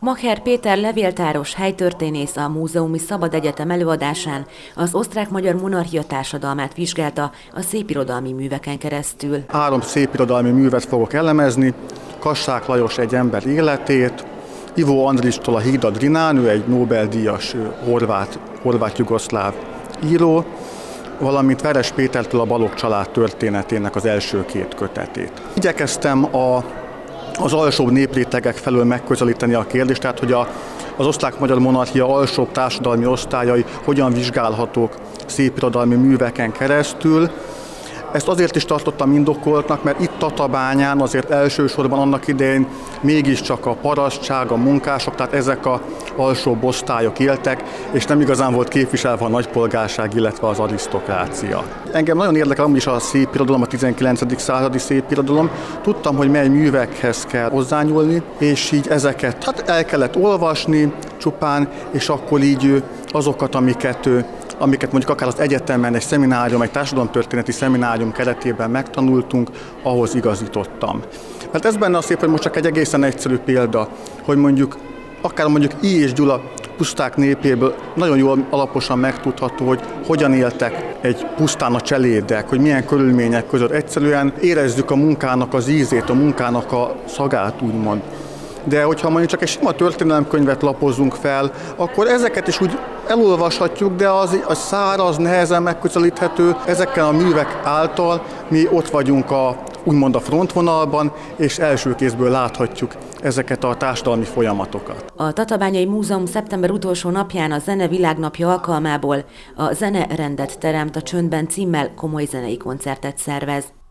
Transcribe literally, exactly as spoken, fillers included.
Macher Péter levéltáros helytörténész a Múzeumi Szabad Egyetem előadásán az osztrák-magyar monarchia társadalmát vizsgálta a szépirodalmi műveken keresztül. Három szépirodalmi művet fogok elemezni: Kassák Lajos Egy ember életét, Ivo Andristól a Híd a Drinán, ő egy Nobel-díjas horvát, horvát-jugoszláv író, valamint Veres Pétertől a Balogh család történetének az első két kötetét. Igyekeztem a az alsóbb néprétegek felől megközelíteni a kérdést, tehát hogy a, az osztrák-magyar monarchia alsóbb társadalmi osztályai hogyan vizsgálhatók szépirodalmi műveken keresztül. Ezt azért is tartottam indokoltnak, mert itt Tatabányán azért elsősorban annak idején mégiscsak a parasztság, a munkások, tehát ezek az alsóbb osztályok éltek, és nem igazán volt képviselve a nagypolgárság, illetve az arisztokrácia. Engem nagyon érdekel amúgy is a szépirodalom, a tizenkilencedik századi szépirodalom. Tudtam, hogy mely művekhez kell hozzányúlni, és így ezeket hát el kellett olvasni csupán, és akkor így azokat, amiket amiket mondjuk akár az egyetemen, egy szeminárium, egy társadalomtörténeti szeminárium keretében megtanultunk, ahhoz igazítottam. Mert ez benne a szép, hogy most csak egy egészen egyszerű példa, hogy mondjuk akár mondjuk I. és Gyula puszták népéből nagyon jól alaposan megtudható, hogy hogyan éltek egy pusztán a cselédek, hogy milyen körülmények között egyszerűen érezzük a munkának az ízét, a munkának a szagát, úgymond. De hogyha mondjuk csak egy sima történelemkönyvet lapozunk fel, akkor ezeket is úgy elolvashatjuk, de az, az száraz, nehezen megközelíthető. Ezekkel a művek által mi ott vagyunk a, úgymond a frontvonalban, és első kézből láthatjuk ezeket a társadalmi folyamatokat. A Tatabányai Múzeum szeptember utolsó napján a Zene Világnapja alkalmából a Zene rendet teremt a csöndben címmel komoly zenei koncertet szervez.